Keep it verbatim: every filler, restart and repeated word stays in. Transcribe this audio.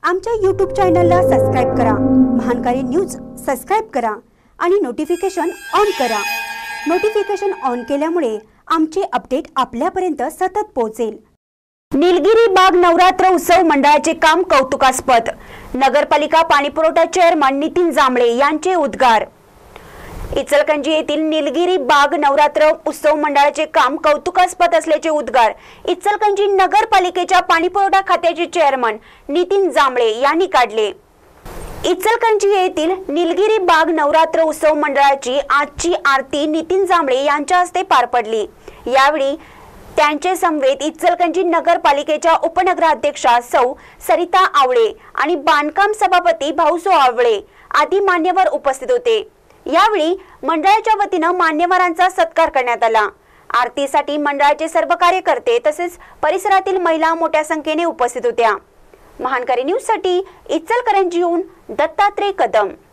आमच्या यूट्यूब चॅनलला सबस्क्राइब करा, महानकारी न्यूज सबस्क्राइब करा आणि नोटिफिकेशन ऑन करा। नोटिफिकेशन ऑन केल्यामुळे आमचे अपडेट आपल्यापर्यंत सतत पोहोचेल। निलगिरी बाग नवरात्र उत्सव मंडळाचे काम कौतुकास्पद। नगरपालिका पाणीपुरवठा चेअरमन नितीन जांभळे यांचे उद्गार। इचलकरंजी येथील निलगिरी बाग नवरात्र उत्सव मंडळाचे काम कौतुकास्पद असल्याचे उद्गार इचलकरंजी नगरपालिकेच्या पाणीपुरवठा खात्याचे चेअरमन नितीन जांभळे यांनी काढले। इचलकरंजी येथील निलगिरी बाग नवरात्र उत्सव मंडळाची आजची आरती नितीन जांभळे यांच्या हस्ते पार पडली। यावेळी त्यांचे समवेत इचलकरंजी नगरपालिकेच्या उपनगराध्यक्षा सौ सरिता आवळे आणि बांधकाम सभापती भाऊसो आवळे आदी मान्यवर उपस्थित होते। यावेळी मंडळाच्या वतीने मान्यवरांचा सत्कार करण्यात आला। आरतीसाठी मंडळाचे सर्व कार्यकर्ते तसेच परिसरातील महिला मोठ्या संख्येने उपस्थित होत्या। महानकारी न्यूज साठी इचलकरंजीहून दत्तात्रय कदम।